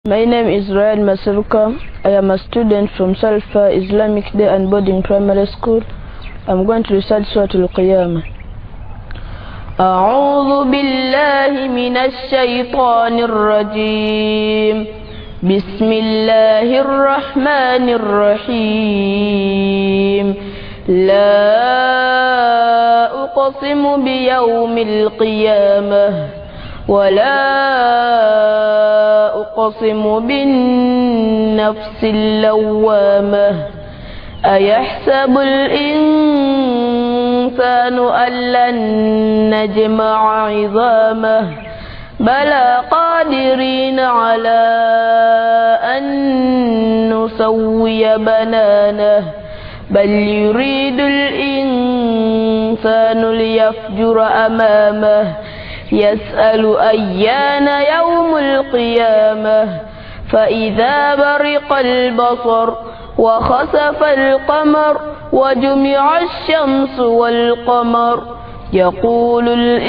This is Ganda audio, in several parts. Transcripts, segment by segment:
My name is Ryan Masaruka. I am a student from Salfa Islamic Day and Boarding Primary School. I'm going to recite Surah Al-Qiyamah. أعوذ بالله من الشيطان الرجيم بسم الله الرحمن الرحيم لا أقسم بيوم القيامة ولا أقسم بالنفس اللوامة أيحسب الإنسان أن لن نجمع عظامه بلى قادرين على أن نسوي بنانه بل يريد الإنسان ليفجر أمامه يسأل أيان يوم القيامة فإذا برق البصر وخسف القمر وجمع الشمس والقمر يقول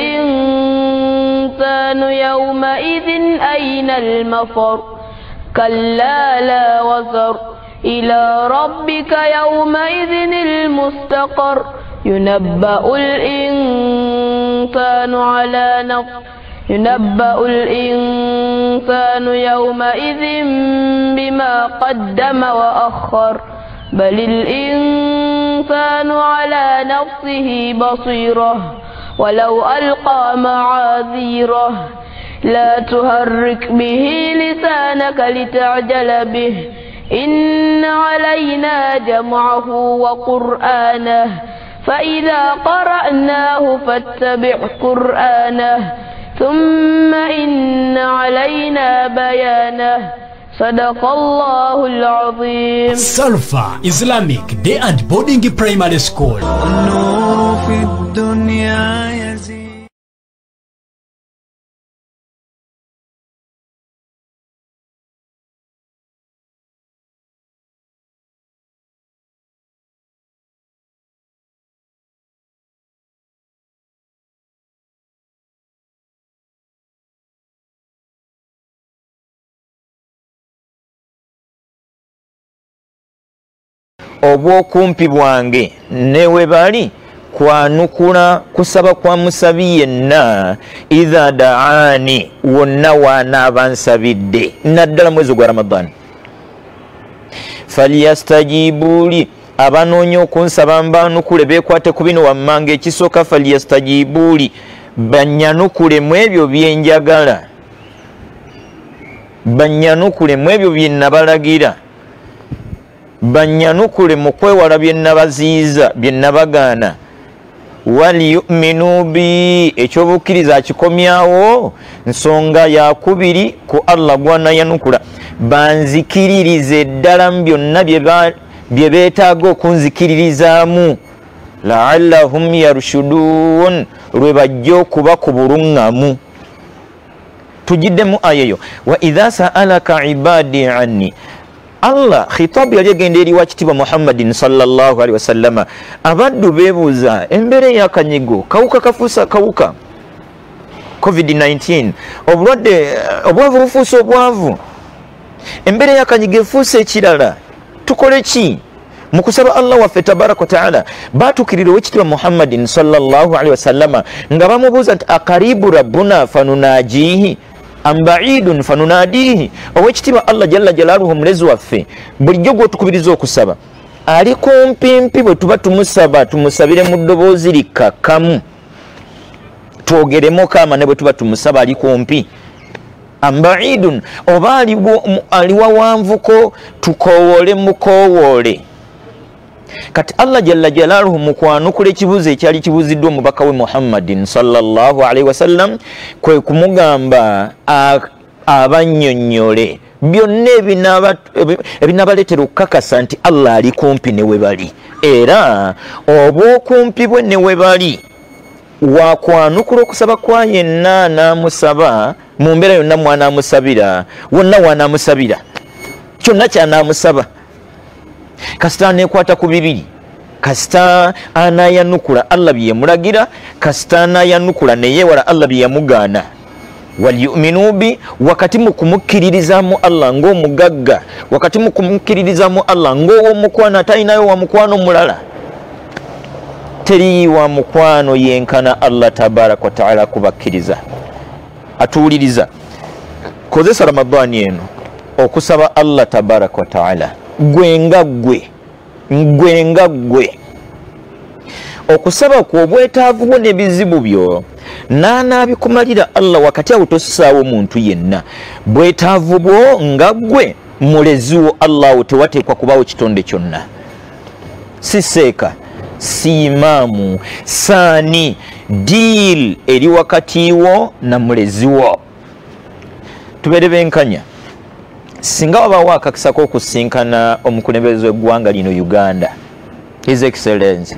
الإنسان يومئذ أين المفر كلا لا وزر إلى ربك يومئذ المستقر ينبأ الإنسان يومئذ بما قدم وأخر بل الإنسان على نفسه بصيرة ولو ألقى معاذيره لا تهرك به لسانك لتعجل به إن علينا جمعه وقرآنه فإذا قرأناه فاتبع قرآنه ثم إن علينا بيانه صدق الله العظيم. Salfa Islamic Day and Boarding Primary School. النور في الدنيا يزيد. obwokumpi bwange newe bali kwanukula kusaba kwa musabi yenna idha daani wonna wanaaba nsabidde naddala mwezi gwa Ramadan falyastajibuli abanoonya okunsaba mbanukule beekwate ku bino wammanga ekisooka falyastajibuli bannyanukule mu ebyo byenjagala bannyanukule mu ebyo bye nabalagira bannyanukule mu kwewala bye nabaziiza bye nabagaana waliyuminu bi ekyobukkiriza akikomyawo nsonga yakubiri ku Allah gwanayanukula banzikiririze ddala mu byonna bye beetaaga okunzikiririzaamu laallahum yarshudun lwe bajja okuba ku buluŋŋamu. Tugiddemu ayeyo wa idha sa'alaka ibadi anni Allah khitabu yali agenda eri wa kitiibwa Muhammadin sallallahu alaihi wasallama abaddu beebuuza embere y'akanyigo kawuka kafuusa kawuka COVID-19 obulwadde obwavu bufuusa obwavu embere y'akanyigo efuusa ekirala tukole ki mu kusaba Allah waffe tabaraka wa taala baatukirira owekitiibwa Muhammadin sallallahu alaihi wasallama nga bamubuuza nti akaribu rabbuna fanunajihi ambaidun fanunadihi owekitiibwa Allah jalla jalaluhu mulezi waffe bulijjo gwotukubiriza okusaba ali kumpimpi bwe tuba tumusaba tumusabire mu ddoboozi likkakkamu twogeremu kaama ne bwe tuba tumusaba ali kumpi ambaidun oba ali wawanvuko tukowoole mukowoole. Kati Allah jalla jalaluhu mu kwanukula ekibuuzo ekyali kibuuziddwa omubaka we Muhammadin sallallahu alaihi wasallam kwe kumugamba abannyonnyole byonna ebinaabaleetera okukakasa nti Allah ali kumpi ne we bali era obwokumpi bwe ne we bali wakwanukula okusaba kwa yenna n'amusaba mu mbeera yonna mwanaamusabira wonna wanaamusabira kyonna kyanaamusaba kasita aneekwata ku bibiri kasita anayanukula Allah bye yamulagira kasita anayanukula ne yeewala Allah bye yamugaana waliyuminu bi wakati mu kumukkiririzamu Allah ng'omugagga wakati mu kumukkiririzamu Allah ng'owomukwano atalinayo wa mukwano mulala teri wa mukwano yenkana Allah tabaraka wa taala kubakkiriza atuwuliriza kozesa Ramadani eno okusaba Allah tabaraka wa taala gwe nga gwe okusaba ku obwetaavu bwo n'ebizibu byo n'anaabikumalira Allah wakati awo tosaawo muntu yenna bwetaavu bwo nga gwe mulezi wo Allah tewateekwa kubaawo kitonde kyonna si seeka si imaamu saani deal eri wakati wo na mulezi wo tubeere benkanya singa wabaawo akakisa k'okusinkana omukulembeze w'eggwanga lino Uganda His Excellency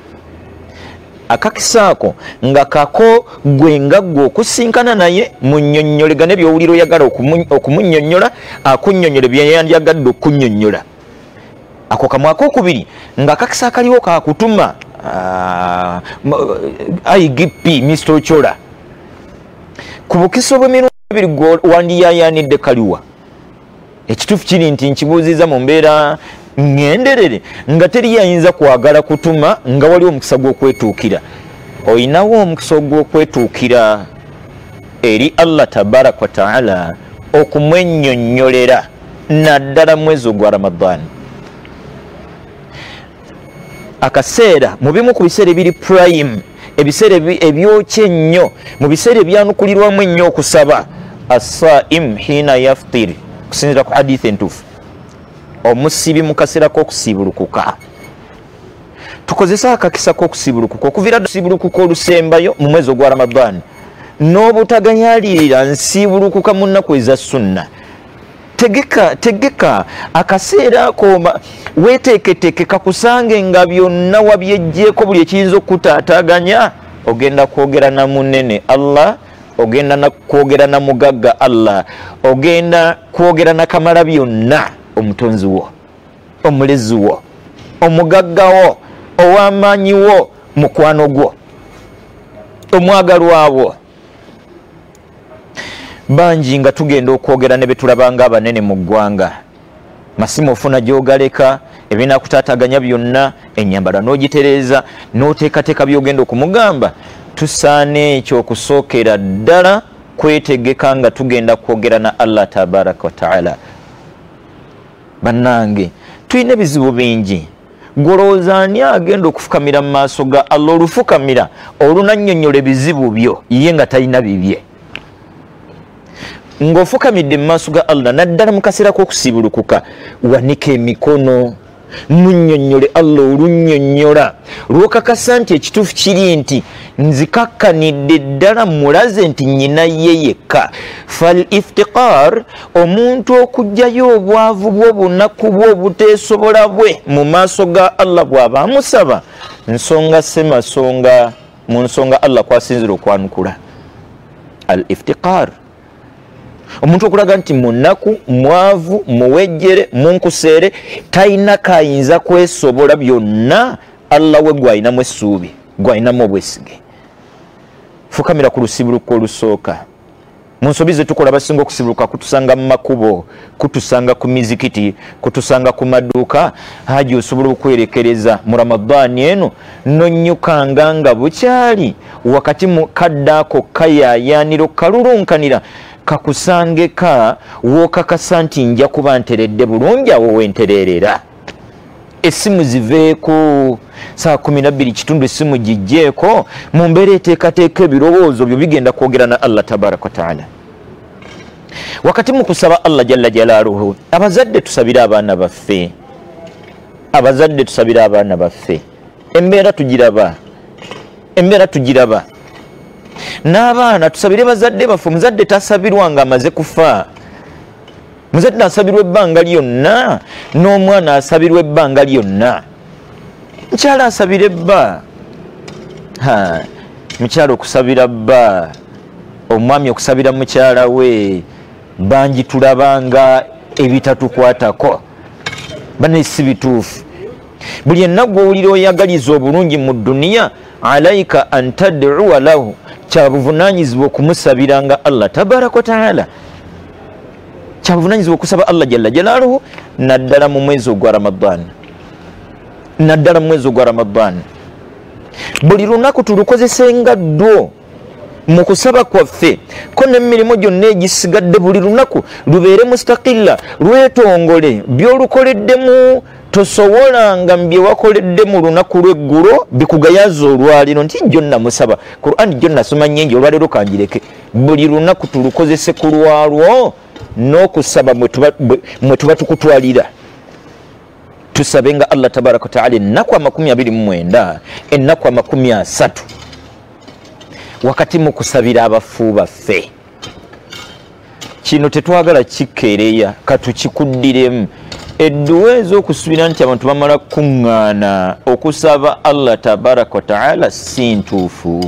akakisaako nga kako gwe nga gwe okusinkana naye munnyonnyolegane by'owulira oyagala okumunnyonnyola akunnyonnyola byeyandiyagadde okunnyonnyola ako kamu akokubiri nga akakisa akaliwo kakutuma IGP Mr. Ochola ku bukiso bw'emirundi ebiri wandiyayanidde kaliwa ekituufu kiri nti nkibuuziza mu mbeera ngenderere nga teri yayinza kwagala kutuma nga wali omukisa gw'okwetuukira oyinawo omukisa gw'okwetuukira eri Allah tabaraka wa taala okumwennyonnyolera naddala mwezi ogwa Ramadani akaseera mu bimu ku biseera ebiri prime ebiseera ebyokye ennyo mu biseera ebyanukulirwamu ennyo okusaba as-saim hina yaftir kusinzira ku hadithi entuufu omusibi mu kaseera k'okusibulukuka tukozesa akakisa k'okusibulukuka okuviira kusibulukuka olusembayo mu mwezi ogwa Ramadani n'obutaganyalirira nsibulukuka mu nnaku eza sunna tegeka akaseera ako weeteeketeeke kakusange nga byonna wabyejjeeko buli ekiyinza okutaataaganya ogenda kwogera na munene Allah ogenda kwogera na mugagga Allah ogenda kwogera na kamala byonna omutonzi wo omulezi wo omugagga wo ow'amaanyi wo mukwano gwo omwagalwa wo bangi nga tugenda okwogera ne betulabanga abanene mu ggwanga masimu ofuna gy'ogaleka ebinakutaataganya byonna ennyambala n'ogitereeza n'oteekateeka by'ogenda okumugamba tusaane ekyo okusookera ddala kwetegeka nga tugenda kwogera na Allah tabaraka wa taala bannange tulina ebizibu bingi golowooza ani agenda okufukamira mu maaso ga Allah olufukamira olunannyonnyola ebizibu byo ye nga talina bibye ng'ofukamidde mu maaso ga Allah naddala mu kaseera k'okusibulukuka wanika emikono munnyonnyole Allah olunnyonnyola lw'okakasa nti ekituufu kiri nti nzikakkanidde ddala mulaze nti nnyina ye yekka fal iftiqar omuntu okugjayo obwavu bw'obunaku bwe obuteesobola bwe mu maaso ga Allah bw'aba amusaba nsonga semasonga mu nsonga Allah kwasinzira okwanukula al iftiqar omuntu okulaga nti munaku mwavu muwejjere munkuseere talina kayinza kwesobola byonna Allah we gwalinamu essuubi gwalinamu obwesige fukamira ku lusibuluko olusooka mu nsobi ze tukola basinga okusibuluka kutusanga mu makubo kutusanga ku mizikiti kutusanga ku maduuka haji osobola okwerekereza mu Ramadani eno nonnyukanga nga bukyali wakati mu kadde ako kayayaaniro kalulunkanira kakusangeka wokakasa nti nja kuba nteredde bulungi awo wentererera essimu ziveeko saa 12 kitundu essimu gijjeeko mu mbeera eteekateeka ebirowoozo byo bigenda kwogera na Allah tabaraka wa taala wakati mu kusaba Allah jalla jalaaluhu abazadde tusabire abaana baffe embeera tugiraba n'abaana tusabire bazadde baffe muzadde tasabirwa nga amaze kufa muzadde asabirwa ebbanga lyonna n'omwana asabirwa ebbanga lyonna mukyala asabire bba mukyala okusabira bba omwami okusabira mukyala we bangi tulabanga ebitatukwatako bane si bituufu buli ennaku owulira oyagaliza obulungi mu dduniya alaika an tad'uwa lahu kyabuvunanyizibwa okumusabiranga Allah tabaraka wa taala, kyabuvunanyizibwa okusaba Allah jalla jalaaluhu, naddala mu mwezi ogwa Ramadan, naddala mu mwezi ogwa Ramadan. Buli lunaku tulukozesenga ddwo mu kusaba kwaffe, ko n'emirimu gyonna egisigadde buli lunaku lubeere mustaqilla, lwetongole by'olukoleddemu. Tosobolanga mbye wakoledde mu lunaku lw'eggulo bikugayaza olwaliro nti jjo namusaba Qur'an jjo nasoma nnyingi olwaliro kanjireke. Buli lunaku tulukozese ku lwalwo n'okusaba mwe tuba tukutwalira. Tusabenga Allah tabaraka wa taala ennaku 29 ennaku 30 wakati mu kusabira abafu baffe. Kino tetwagala kikeereya katukikuddiremu. Edduwa ez'okusuubira nti abantu bamala kuŋŋaana okusaba Allah tabaraka wa taala si ntuufu,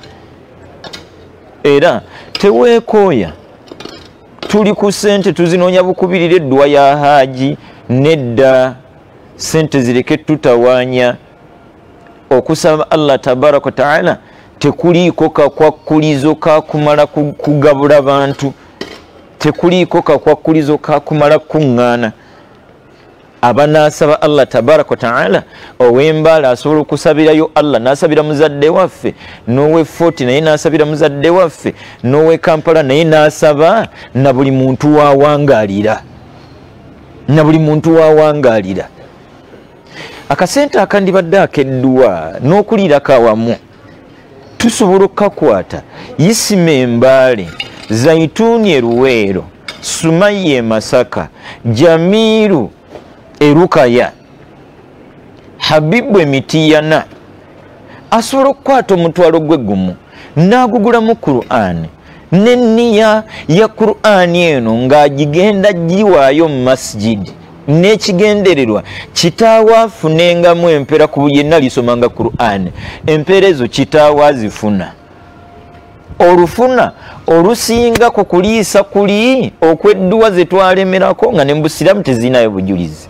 era teweekooya tuli ku sente tuzinoonya bukubirira edduwa ya haaji. Nedda, sente zireke tutawaanya. Okusaba Allah tabaraka wa taala tekuliiko kakwakkulizo kakumala kugabula bantu, tekuliiko kakwakkulizo kakumala kuŋŋaana. Abanasaba Allah tabaraka wa taala ow'embaala asobola okusabirayo Allah nasabira muzadde waffe, n'owe Fort naye nasabira muzadde waffe, n'owe Kampala naye nasaba, na buli muntu wawangaalira, na buli muntu wawangaalira. Akasente akandibadde akedduwa n'okulirako awamu tusobola okukakwata. Yisima Embaale, Zaituni e Luweero, Sumaye e Masaka, Jamiru Erukaya, Habibu Emitiyana asobola okukwata omutwalo gwe gumu n'agugulamu Qur'an n'enniya ya Qur'an eno ng'agigenda giwaayo mu masjidi n'ekigendererwa kitaawo afunengamu empeera ku yenna lisomanga Qur'an. Empeera ezo kitaawo azifuna. Olufuna olusinga ku kuliisa kuli okwedduwa ze twalemerako nga ne mu Busiraamu tezinayo bujulizi.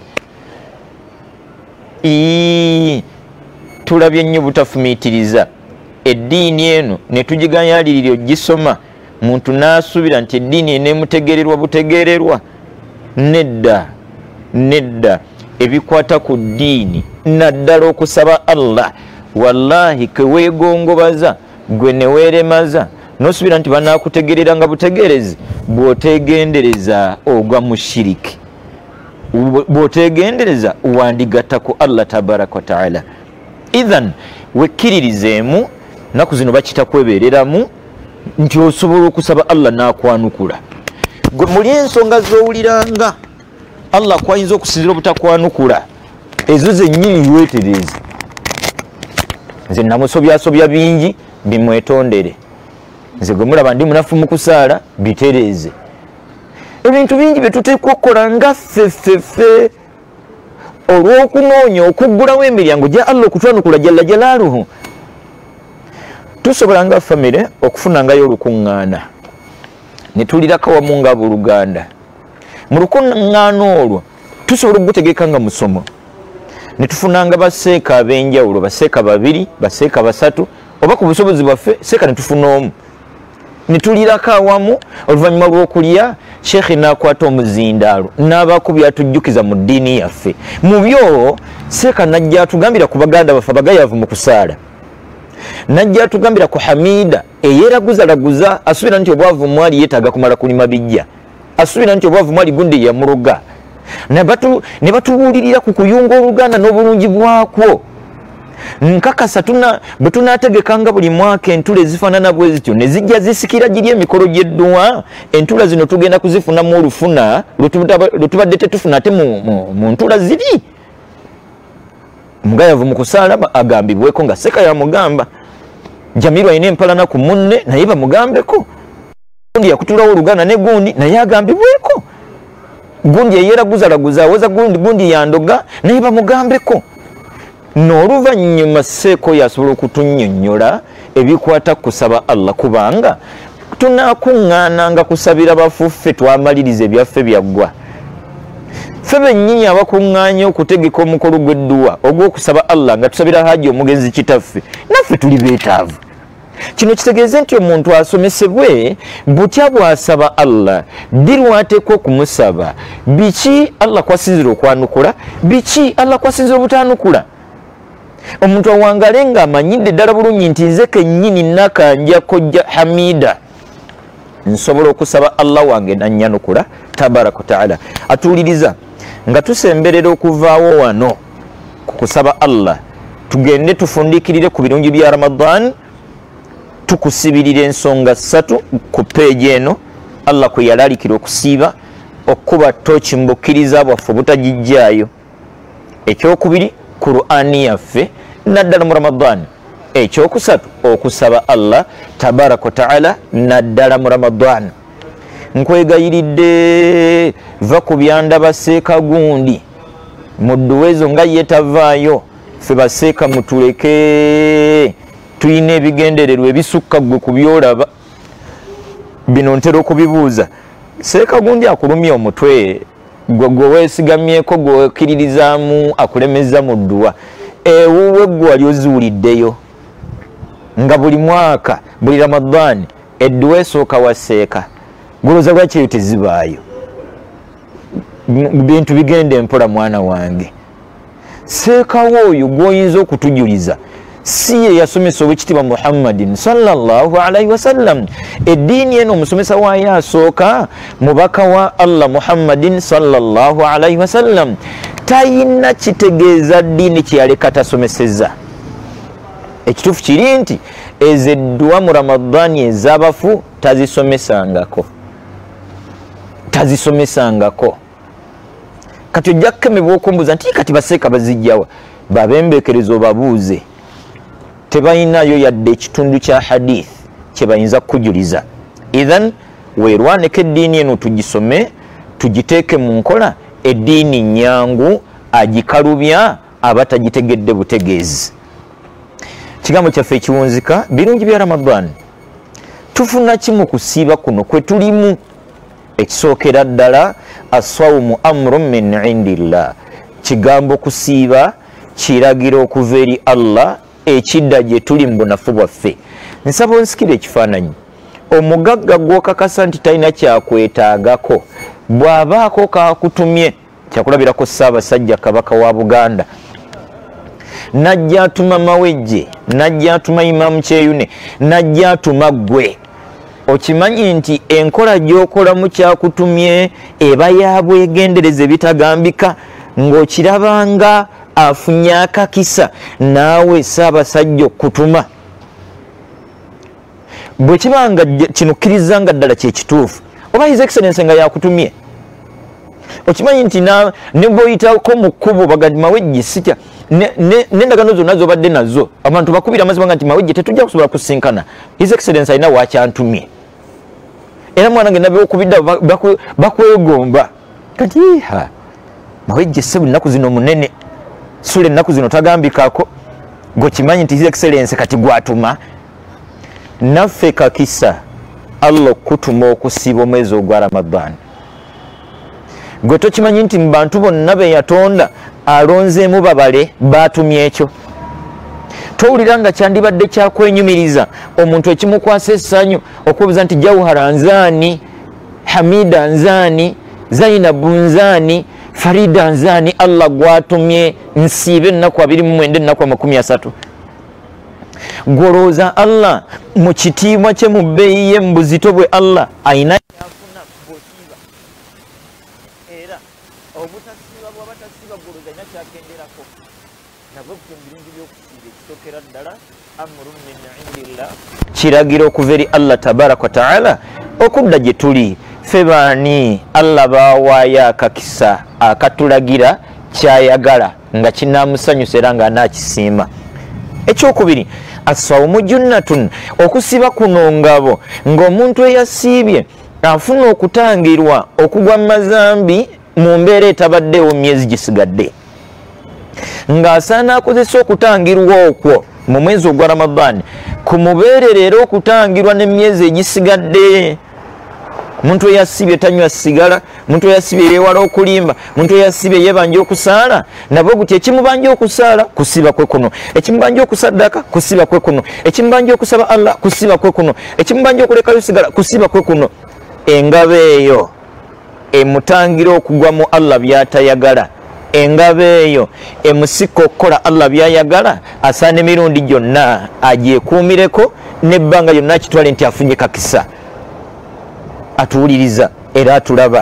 Tulabye nnyo butafumiitiriza eddiini eno ne tugiganyalirira ogisoma, muntu n'asuubira nti eddiini eneemutegererwa butegererwa. Nedda, nedda. Ebikwata ku ddiini naddala okusaba Allah, wallahi keweegongobaza gwe ne weeremaza n'osuubira nti banaakutegerera nga butegerezi, bw'otegendereza ogwa mushiriki, bw'otegendereza wandigatta ku Allah tabaraka wa taala. Idhan wekkiririzeemu, naku zino bakita kwebeereramu nti osobola okusaba Allah n'akwanukula. Gwe muli ensonga z'owuliranga Allah kwayinza okusinzira obutakwanukula, ezo zennyini weetereze. Nze namusobyasobya bingi bimwetondere, nze gwe mulaba ndi munafu mu kusaala bitereeze. Ebintu bingi bye tuteekwa okukola nga ffeffeffe olw'okunoonya okuggulawo emiryango gya Allah okutwanukula jalla jalaaluhu. Tusobola nga famire okufunangayo olukuŋŋaana ne tulirako wamu nga abooluganda. Mu lukuŋŋaana olwo tusobola okugutegeka nga musomo, ne tufunanga baseeka ab'enjawulo, baseeka 2, baseeka 3, oba ku busobozi bwaffe seeka ne tufuna omu, ne tulirako awamu. Oluvannyuma lw'okulya sheekhe n'akwata omuzindaalo n'abaako byatujjukiza mu ddiini yaffe. Mu byo seeka najja atugambira ku baganda baffe abagayavu mu kusaala, najja atugambira ku Hamida eyeeraguzalaguza, asuubira nti obwavu mwali yeetaaga kumala kulima bijja, asuubira nti obwavu mwali gundi yamuloga. Ne batubuulirira ku kuyunga Oluganda n'obulungi bwakwo. Nkakasa bwe tunaategekanga buli mwaka entula ezifaanana bwe zityo ne zijja zisikira giri emikolo gy'edduwa, entula zino tugenda kuzifunamu olufuna lwe tubadde tetufuna ate mu ntula ziri. Omugayavu mu kusaala agambibweko nga seeka yamugamba. Jamiru alina empalana ku munne naye bamugambeko. Gundi yakutulawo Oluganda ne gundi naye agambibweko. Gundi yeyeeraguzalaguza awoza gundi yandoga naye bamugambeko. N'oluvannyuma seeko yasobola okutunnyonnyola ebikwata kusaba Allah, kubanga tunaakuŋŋaananga kusabira bafuffe twamaliriza ebyaffe byaggwa. Ffe bennyini abakuŋŋaanye okutegeka omukolo gw'edduwa ogw'okusaba Allah nga tusabira Hajji omugenzi kitaffe, naffe tuli beetaavu. kino kitegeeze nti omuntu asomesebwe butya bw'asaba Allah dirwateeko okumusaba biki Allah kwasinzira okwanukula biki Allah kwasinzira obutanukula omuntu awangale nga amanyidde ddala bulungi nti nze kennyini nakanja kojja Hamida nsobola okusaba Allah wange nannyanukula tabaraka taala atuuliriza nga tusemberera okuvaawo wano ku kusaba Allah tugende tufundikirire ku birungi bya Ramadan tukusibirira ensonga 3 ku peegi eno Allah kwe yalalikira okusiiba okuba tochi mbukkiriza bwaffe butagijjaayo ekyokubiri Qur'ani yaffe naddala mu Ramadan ekyokusatu okusaba Allah tabaraka taala naddala mu Ramadan nkwegayiridde va ku byanda baseeka gundi mudduwezo nga yetavaayo ffe baseeka mutuleke tuyina ebigendererwa ebisukka gwe ku byolaba bino ntera okubibuuza seeka gundi akulumya omutwe gwe weesigamyeko gwe wekkiririzaamu akulemeza mu dduwa ewuwe gwe wali oziwuliddeyo nga buli mwaka buli Ramadan edduwa esooka waseeka goloza lwaki eyo tezibaayo bintu bigende mpola mwana wange seekawo oyo gwoyinza okutujuliza si ye yasomesa owekitiibwa Muhammadin sallallahu alaihi wasallam eddiini eno omusomesa waayo asooka mubaka wa Allah Muhammadin sallallahu alaihi wasallam tayina kitegeeza ddiini kyeyaleka tasomeseza ekituufu kiri nti ezo edduwa mu Ramadani ez'abafu tazisomesangako kati ojja kukemebwa okumbuuza nti kati baseeka bazijjawa babembeekereza obabuuze tebayinayo yadde ekitundu kya hadith kye bayinza kukujuliza ithan weerwaneko eddiini eno tugisome tugiteeke mu nkola eddiini nyangu agikalubya aba tagitegedde butegeezi kigambo kyaffe ekiwunzika birungi bya Ramadan tufuna kimu kusiiba kuno kwe tulimu ekisookera ddala asawumu amrun min indillah kigambo kusiiba kiragiro okuva eri Allah ekidda gye tuli mu bunafu bwaffe nsaba onsikire ekifaananyi omugagga gw'okakasa nti talina kyakwetaagako bw'abaako kakutumye kyakulabirako Ssaabasajja Kabaka wa Buganda najja atuma Mawejje najja atuma Imam Kyeyune najja atuma ggwe okimanyi nti enkola gy'okolamu kyakutumye eba ya bwegendereza ebitagambika ng'okirabanga afunye akakisa naawe Ssaabasajja okutuma bwe kibanga kino kkirizanga ddala kyekituufu oba His Excellency nga yakutumye okimanyi nti ne bw'oyitako mu kkubo bagati Mawejje sitya n'endagano zonna z'obadde nazo abantu bakubira amazima nga nti Mawejje tetujja kusobola kusinkana His Excellency alina wakyantumye era mwana ge nabyokubidda bakwegomba kati Mawejje ssebo ennaku zino munene sula ennaku zino tagambikako gwekimanyi nti His Excellency kati gwatuma naffe kakisa Allah okutuma okusiiba omwezi ogwa Ramadan gwe tokimanyi nti mu bantu bonna be yatonda alonzeemu babale baatumye ekyo towulira nga kyandibadde kyakwenyumiriza omuntu ekimukwasa essanyu okubuuza nti Jawhara nzaani Hamida nzaani Zainabu nzaani Farida nzaani Allah gwatumye nsiibe ennaku 29 ennaku 30 gwolowooza Allah mu kitiibwa kye mu bbeeyi ye mu buzito bwe Allah ayina yafuna bw'osiiba era obutasiiba bw'aba tasiiba gwolowooza ayina kyakenderako nabwe ku birungi by'okusiiba ekisookera ddala amrun min indillah kiragiro okuva eri Allah tabaraka wa taala okudda gye tuli ffe baani Allah baawaayo akakisa akatulagira kyayagala nga kinaamusanyusa era ng'anaakisiima ekyokubiri asawumu junnatun okusiba kuno ngabo ng'omuntu eyasiibye afuna okutangirwa okugwa mu mazambi mu mbeera etabaddeewo myezi gisigadde ng'asaana akozesa okutangirwa okwo mu mwezi ogwa Ramadan kumubeerera era okutangirwa n'emyezi egisigadde muntu eyasibye tanywa sigala, muntu eyasibye yewala okulimba, muntu eyasibye yebanja okusaala, nabo guti ekimubanja okusaala kusiba kwe kuno, ekimubanja okusaddaka kusiba kwe kuno, ekimubanja okusaba Allah kusiba kwe kuno, ekimubanja okulekayo sigala kusiba kwe kuno. Engabo eyo emutangira okugwa mu Allah byatayagala, engabo eyo emusika okukola Allah byayagala, asaana emirundi gyonna agyekuumireko n'ebbanga lyonna kitwale nti afunye kakisa. Atuwuliriza era atulaba.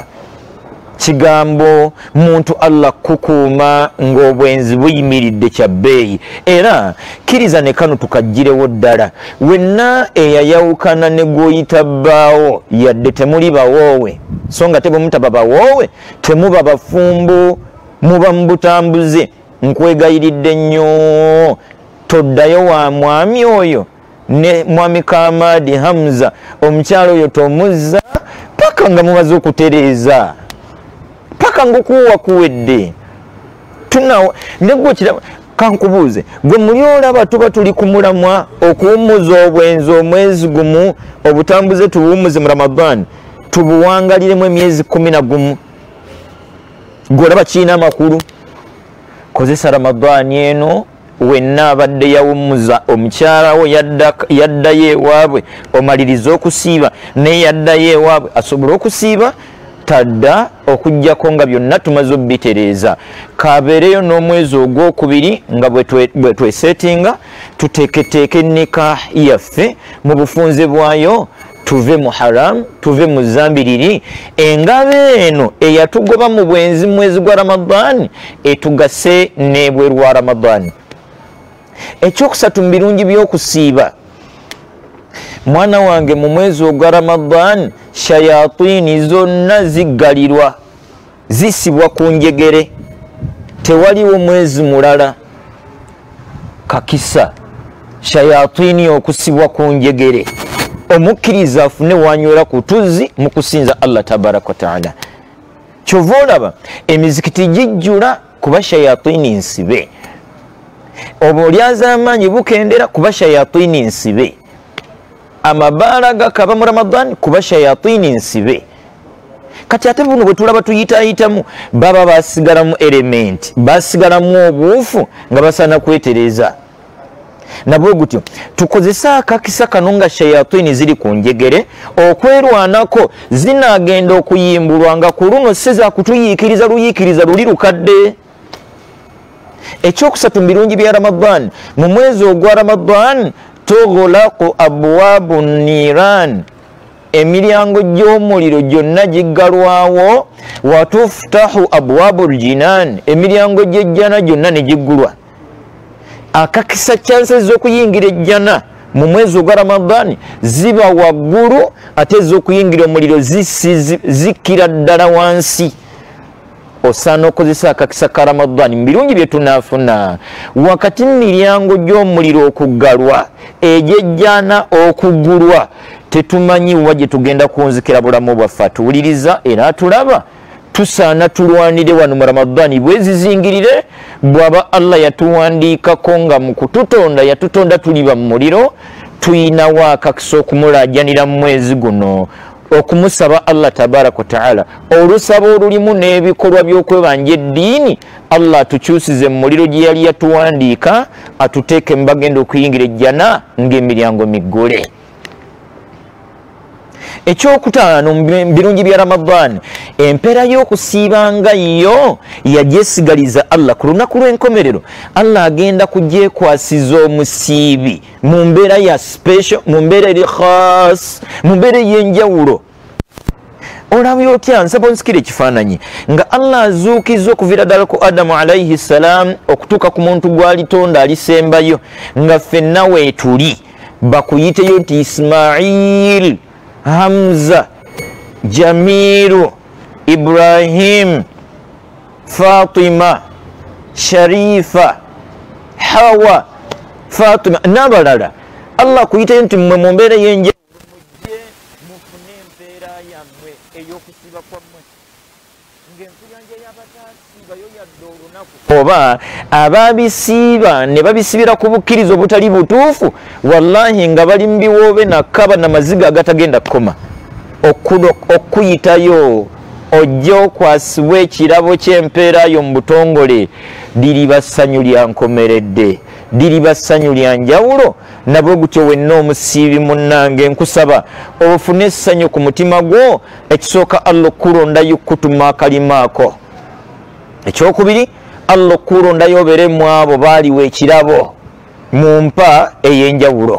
Kigambo muntu Allah kukuuma ng'obwenzi buyimiridde kya bbeeyi. Era kkiriza ne kano tukaggirewo ddala, wenna eyayawukana ne gw'oyita bbaawo yadde temuli bawoowe, so nga tebwe mutaba bawoowe temuba bafumbo, muba mu butambuze. Nkwegayiridde nnyo toddayo wa mwami oyo ne mwami Kamadi Hamza, omukyalo oyo tomuzza paka nga mumaze okutereeza, paka ngaokuwa kuwedde. Negwe kiraba, kankubuuze, gwe muli olaba tuba tuli ku mulamwa okuwummuza obwenzi omwezi gumu, obutambuze tubuwummuze mu Ramadan, tubuwangaliremu emyezi 11. Gwe olaba kiina amakulu. Kozesa Ramadan eno wenna abadde yawummuza omukyala wo yaddayo ewaabwe, omaliriza okusiiba naye yaddayo ewaabwe asobole okusiiba, tadda okujjako nga byonna tumaze obitereeza. Kabeereyo n'omwezi ogwokubiri nga bwe twesetinga tuteeketeeke nikah yaffe mu bufunze bwayo, tuve mu haram, tuve mu zambiriri. Engabo eno eyatugoba mu bwenzi mwezi gwa Ramadan etugase n'ebweru wa Ramadan. Ekyokusatu mu birungi by'okusiiba, mwana wange, mu mwezi ogwa Ramadan shayatini zonna ziggalirwa, zisibwa ku njegere. Tewaliwo mwezi mulala kakisa shayatini okusibwa ku njegere. Omukkiriza afune wanywera ku tuzzi mu kusinza Allah tabaraka wa taala. Kyova olaba emizikiti gijjula kuba shayatini nsibe, obulyaza amaanyi bukendera kuba shayatini nsibe, amabaala gakaba mu Ramadan kuba shayatini nsibe. Kati ate buno bwe tulaba tuyitaayitamu baba basigalamu elementi, basigalamu obuufu nga basaana kwetereza. Nabwe gutyo tukozesa akakisa kano nga shayatini ziri ku njegere okwerwanako, zinaagenda okuyimbulwa nga ku luno seza kutuyiikiriza luyiikiriza luli lukadde. Ekyokusatu mu birungi bya Ramadan, mu mwezi ogwa Ramadan tughlaqu abwaabu niran, emiryango gy'omuliro gyonna giggalwawo, wa tuftahu abwaabu ljinan, emiryango gy'ejjana gyonna ne giggulwa. Akakisa chances z'okuyingira ejjana mu mwezi ogwa Ramadan ziba waggulu, ate z'okuyingira omuliro zikkira ddala wansi. Osaana okozesa akakisa ka Ramadan mu birungi bye tunaafuna, wakati miryango gy'omuliro okuggalwa, egy'ejjana okuggulwa. Tetumanyi wa gye tugenda kunzikira bulamu bwaffe. Atuwuliriza era atulaba, tusaana tulwanire wano mu Ramadan bwezizingirire. Bw'aba Allah yatuwandiikako nga mu kututonda yatutonda tuliba mu muliro, tuyinawo akakisa okumulaajanira mu mwezi guno, okumusaba Allah tabaraka wa taala olusaba olulimu n'ebikolwa by'okwebanja eddiini. Allah atukyusize mu muliro gye yali yatuwandiika, atuteeke mu bagenda okuyingira ejjana ng'emiryango miggule. Ekyokutaano mu birungi bya Ramadan, empeera y'okusiibanga yo yagyesigaliza Allah ku lunaku lw'enkomerero. Allah agenda kugyekwasiza omusiibi mu mbeera ya special, mu mbeera eri khas, mu mbeera ey'enjawulo. Olabye otya? Nsaba onsikire ekifaananyi nga Allah azuukiza okuviira ddala ku Adamu alayhi salaam okutuuka ku muntu gw'alitonda alisembayo, nga ffenna weetuli bakuyiteyo nti Ismail, Hamza, Jamilu, Ibrahim, Fatima, Sharifa, Hawa, Fatima n'abalala. Allah kuyitayo nti mmwe mu mbeera y'enjawulo mujje mufune empeera yammwe ey'okusiiba kwammwe, ng'enkuyanja y'abataasiibayo yadde olunaku, oba ababisiiba ne babisibira ku bukkiriza obutali butuufu, wallahi nga bali mu biwoobe nakkaba na maziga agatagenda kkoma. okuyitayo ojja okwasibwa ekirabo ky'empeerayo mu butongole liriba ssanyu lya nkomeredde, liriba ssanyu lya njawulo. nabwe gutyo wenna omusiibi munnange nkusaba ofune essanyu ku mutima gwo. Ekisooka Allah okukulondayo okutuma akalima ako. Ekyokubiri Allah okukulondayo obeere mu abo baaliwa ekirabo mu mpa ey'enjawulo.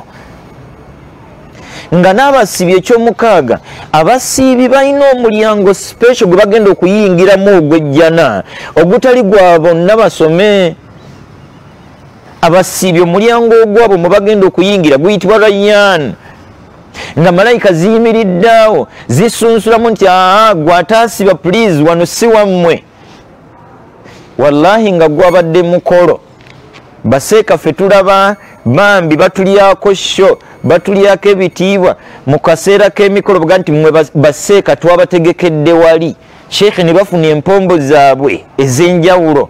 Nga n'abasiibi ekyomukaaga abasiibi balina omulyango special gwe bagenda okuyingiramu ogw'ejjana ogutali gwa bonna basome. Abasiibi omulyango ogwabo mwe bagenda okuyingira guyitibwa Rayyan, nga malayika ziyimiridde awo zisunsulamu nti gw'ataasiba please wano si wammwe. Wallahi nga gwabadde mukolo baseeka ffe tulaba bambi batulyako sho batulyako ebitiibwa mu kaseera k'emikolo baga nti mmwe baseeka twabategekedde wali. Sheikh ne bafuna empombo zaabwe ez'enjawulo,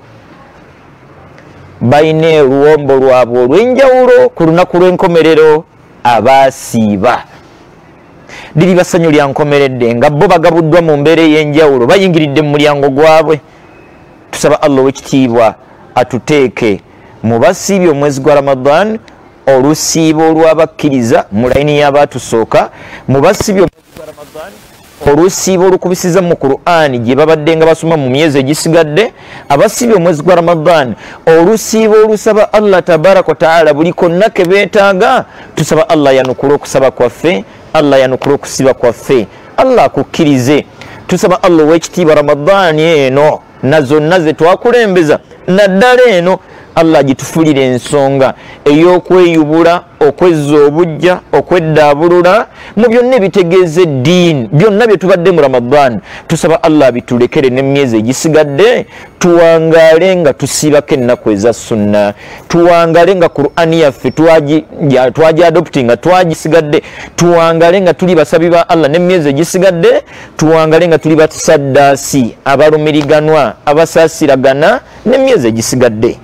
balina oluwombo lwabwe olw'enjawulo ku lunaku lw'enkomerero. Abaasiiba liriba ssanyu lya nkomeredde nga bo bagabuddwa mu mbeera ey'enjawulo, bayingiridde mu mulyango gwabwe. Tusaba Allah ow'ekitiibwa atuteeke mu basiibi omwezi gwa Ramadan, olusiibo olw'abakkiriza mu layini y'abaatusooka, mu basiibi omwezi gwa Ramadan olusiibo olukubisiza mu Qur'an gye babadde nga basoma mu myezi egisigadde, abasiibi omwezi gwa Ramadan olusiibo olusaba Allah tabaraka wa taala buli konna ke beetaaga. Tusaba Allah yanukule okusaba kwaffe, Allah yanukule okusiba kwaffe, Allah akukkirize. Tusaba Allah ow'ekitiibwa Ramadan eno na zonna ze twakulembeza naddala eno Allah gitufulire ensonga ey'okweyubula, okwezza obujja, okweddaabulula mu byonna ebitegeeza eddiini, byonna bye tubadde mu Ramadan. Tusaba Allah bitulekere n'emyezi egisigadde, tuwangaale nga tusiibako ennaku eza sunna, tuwangaale nga Qur'ani yaffe twagi adopti nga twagisigadde, tuwangaale nga tuli basabi ba Allah n'emyezi egisigadde, tuwangaale nga tuli basaddaasi abalumiriganwa abasaasiragana n'emyezi egisigadde.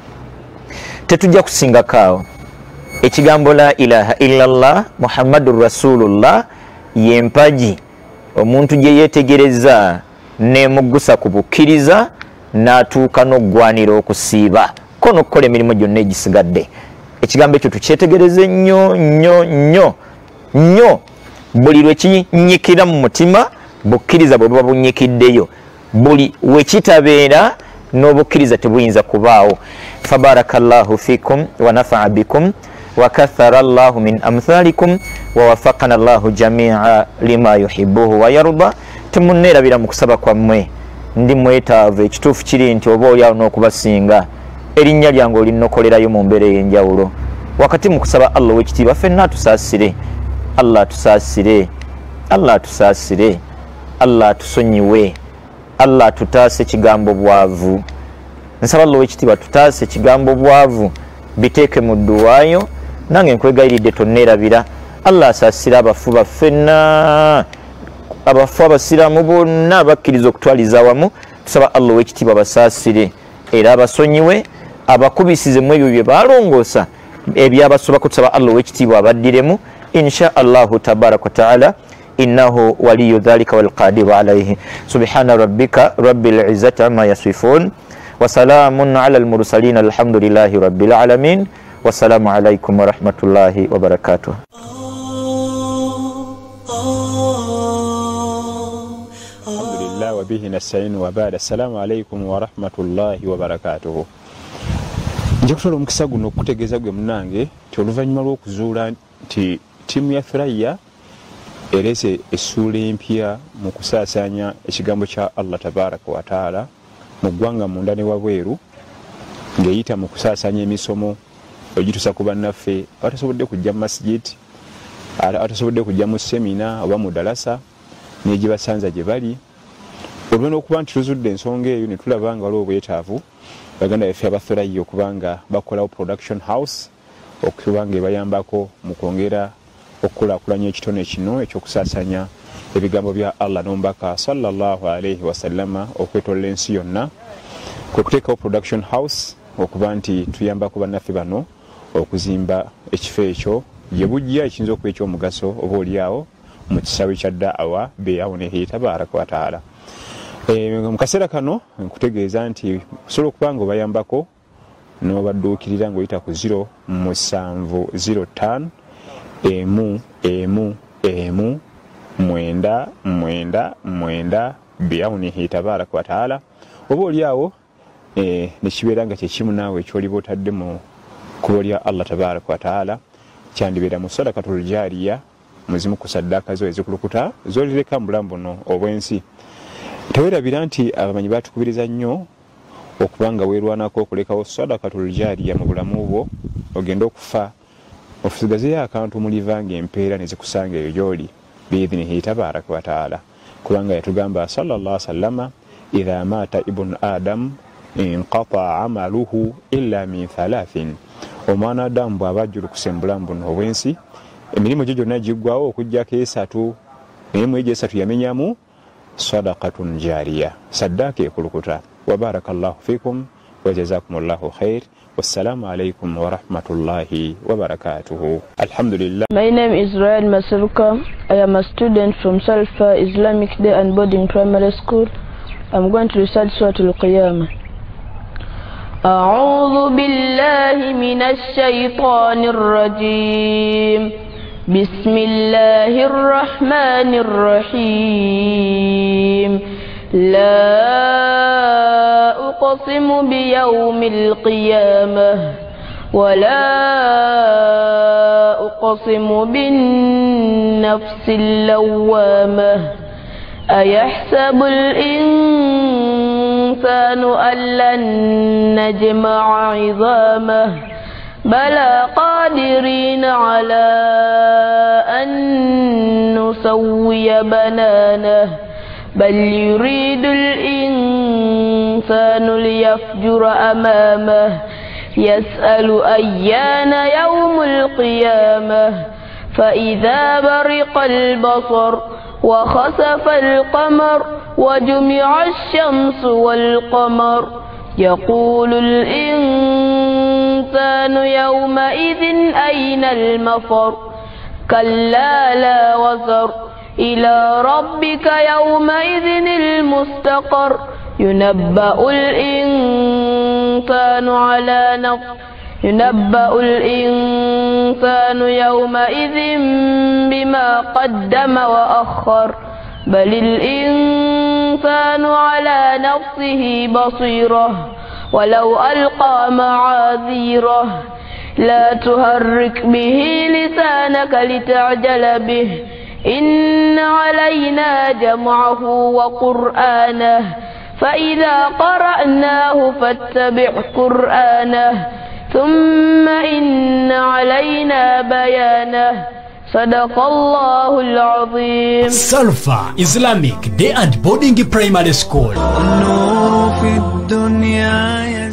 Tetujja kusingako awo. Ekigambo la ilaha illallah Muhammadur Rasulullah y'empagi omuntu gye yeetegereza n'emuggusa ku bukkiriza n'atuuka n'oggwanira okusiiba ko n'okukola emirimu gyonna egisigadde. Ekigambo ekyo tukyetegereze nnyo nnyo nnyo nnyo. Buli lwe kinyikira mu mutima bukkiriza bwe buba bunyikiddeyo, buli we kitabeera n'obukkiriza tebuyinza kubaawo. Fabarakallahu fikum wa nafa'a bikum wa kathara Allahu min amthalikum wa wafaqana Allahu jami'a lima yuhibbuhu wa yarda. Temunneerabira mu kusaba kwammwe, ndi mwetaavu. Ekituufu kiri nti oba oli awo n'okubasinga erinnya lyange olinnokolerayo mu mbeera ey'enjawulo. Wakati mu kusaba Allah ow'ekitiibwa ffenna atusaasire, Allah atusaasire, Allah atusaasire, Allah atusonyiwe, Allah atutaase ekigambo bwavu. Nsaba Allah ow'ekitiibwa tutaase ekigambo bwavu, biteeke mu dduwaayo. Nange nkwegayiridde tonneerabira. Allah asaasire abafu baffenna, abafu abasiraamu bonna abakkiriza okutwaliza awamu. Tusaba Allah ow'ekitiibwa basaasire era abasonyiwe, abakubisize mu ebyo bye balongoosa ebyabasobako. Tusaba Allah ow'ekitiibwa abaddiremu insha Allahu tabaraka wa taala. إنه ولي ذلك والقادر عليه. سبحان ربك رب العزة عما يصفون وسلام على المرسلين الحمد لله رب العالمين والسلام عليكم ورحمة الله وبركاته. الحمد لله وبه نستعين وبعد. السلام عليكم ورحمة الله وبركاته. nje kutola omukisa guno okutegeeza gwe munange nti oluvannyuma lw'okuzuula nti ttiimu ya Thuraya erese essuula empya mu kusaasaanya ekigambo kya Allah tabaraka wa taala mu ggwanga munda ne wabweru, ng'eyita mu kusaasaanya emisomo ogituusa ku bannaffe abatasobodde kujja mu masjid, abatasobodde kujja mu semina oba mu dalasa n'egibasanza gye bali. Olw'ono okuba nti tuzudde ensonga eyo ne tulaba nga waliwo obwetaavu baganda baffe abathuraya okuba nga bakolawo production house okuba nga ebayambako mu kwongera okukulaakulanya ekitone kino ekyokusaasanya ebigambo bya Allah n'omubaka sallallahu alayhi wasallama okwetoolola ensi yonna. Kwe kuteekawo production house okuba nti tuyambako bannaffe bano okuzimba ekifo ekyo gye bujja ekiyinza okuba eky'omugaso oba oliawo mu kisaawe kya da'awa beyawunihi tabaraka wa taala. Mu kaseera kano nkutegeeza nti osobola okuba nga obayambako n'obadduukirira ng'oyita ku 0705 999 biyawunihi tabaraka wa taala. Oba oliawo nekibeera nga kyekimu naawe ekyoliba otadde mu kkubo lya Allah tabaraka wa taala, kyandibeera mu sadakatul jaariya, muzimu ku saddaaka zo ezikulukuta zolireka mu bulamu buno obwensi. Teweerabira nti abamanyi batukubiriza nnyo okuba nga weerwanako okulekawo sadakatul jaariya mu bulamu bwo, ogenda okufa ofusigazeyo akantu muliva ng'empeera ne zikusanga eyo gy'oli biidhinihi tabaraka wa taala. Kubanga yatugamba sallallahu alaihi wasallama, idha mata ibnu adam inqata amaluhu illa min thalathin. Omwana Adamu bw'aba ajjulukuse mu bulamu buno obwensi, emirimu gye gyonna giggwawo okuggyako esatu, naye mu egyo esatu yamenyamu sadaqatun jaariya, saddaaka ekulukuta. Wa barakallahu fikum wa jazakumullahu khair. Wassalamu alaikum wa rahmatullahi wa barakatuhu. Alhamdulillah. My name is Ryan Masaruka. I am a student from Salfa Islamic Day and Boarding Primary School. I'm going to recite Surah Al-Qiyamah. أعوذ بالله من الشيطان الرجيم. بسم الله الرحمن الرحيم. لا أقسم بيوم القيامة ولا أقسم بالنفس اللوامة. أيحسب الإنسان أن لن نجمع عظامه بلى قادرين على أن نسوي بنانه بل يريد الإنسان ليفجر أمامه يسأل أيان يوم القيامة فإذا برق البصر وخسف القمر وجمع الشمس والقمر يقول الإنسان يومئذ أين المفر كلا لا وزر إلى ربك يومئذ المستقر ينبأ الإنسان يومئذ بما قدم وأخر بل الإنسان على نفسه بصيرة ولو ألقى معاذيره لا تهرك به لسانك لتعجل به إن علينا جمعه وقرآنه فإذا قرأناه فاتبع قرآنه ثم إن علينا بيانه صدق الله العظيم. Salfa Islamic Day and Boarding Primary School. النور في الدنيا